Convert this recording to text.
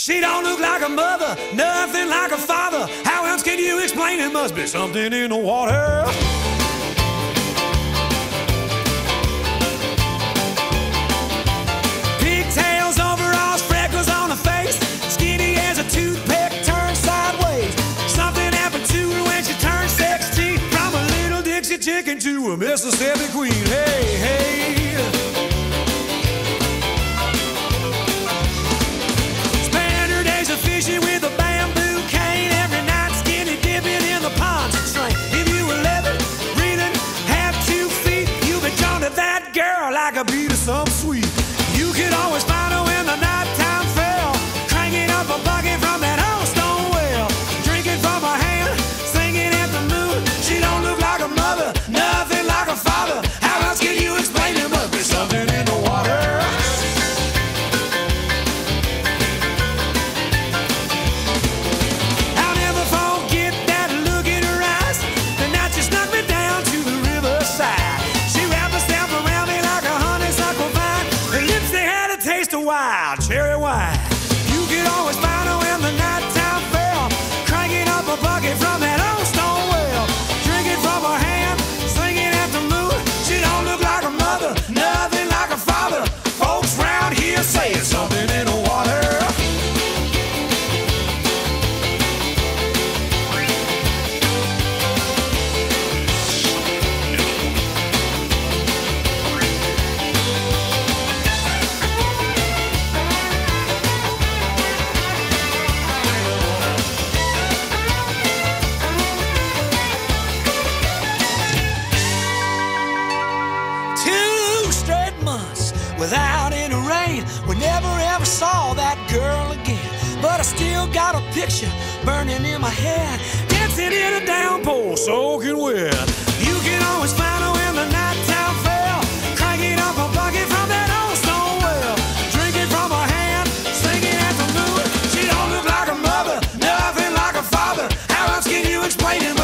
She don't look like a mother, nothing like a father. How else can you explain it? Must be something in the water. Pigtails, overalls, freckles on her face, skinny as a toothpick turned sideways. Something happened to her when she turned 16, from a little Dixie chicken to a Mississippi queen. Hey, hey. Fishing with a bamboo cane, every night skinny dipping in the ponds and string. If you were living, breathing, have 2 feet, you'd be drawn to that girl like a bee to some sweet. You could always find her when the nighttime fell, cranking up a bucket from that old stone well, drinking from her hand, singing at the moon. She don't look like a mother, nothing like a father. How else can you explain it? Must be something in the water. Wild cherry wine. You could always find her when the nighttime fell, cranking up a bucket from that old stone well, drinking from her hand, singing at the moon. She don't look like a mother, nothing like a father. Folks round here say it's something in the water. Without any rain, we never ever saw that girl again. But I still got a picture burning in my head, dancing in a downpour, soaking wet. You can always find her when the nighttime fell, cranking up a bucket from that old stone well, drinking from her hand, singing at the moon. She don't look like a mother, nothing like a father. How else can you explain it?